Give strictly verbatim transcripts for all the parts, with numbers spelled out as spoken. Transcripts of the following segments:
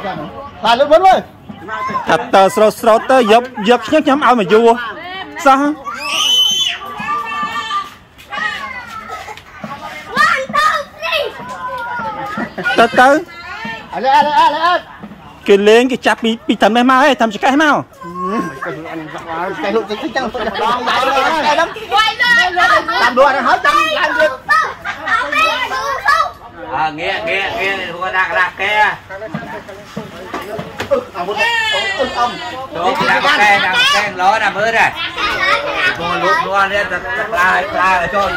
là lúc bốn mươi thật tờ sờ sờ tờ dập dập nhắc nhắm ao mà vua sao tớ tớ cái lên cái chạp bị bị thầm em mau ấy thầm chỉ cái mau làm đùa nó hết chấm làm việc à nghe nghe nghe thua đạc đạc kia đồ đạc kia đạc kia ló nằm ướt này mua lúa lúa lên tập tập la la là trôi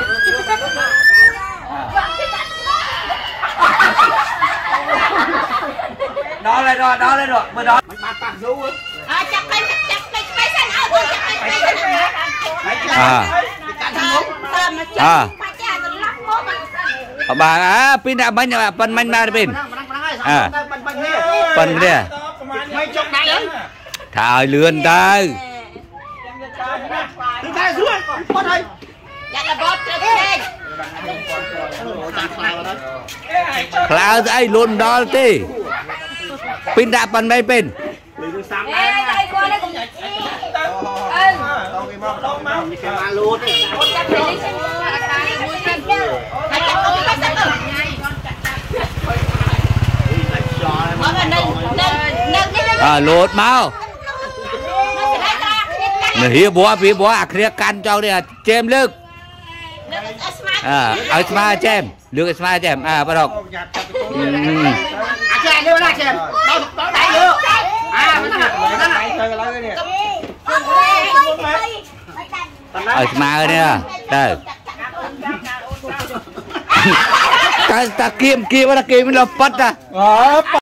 đó lên rồi đó lên rồi mới đó à à bà á pin đã bánh là bánh bánh ba pin à bánh kia thải lươn đây là ai luôn đó tí pin đã bánh mấy pin à lột máu hiểu búa phía búa à kia căn cho đi à chém lực à ở smart chém lực smart chém à bắt đầu ở smart nè trời ta ta kim kia ta kim nó bắt à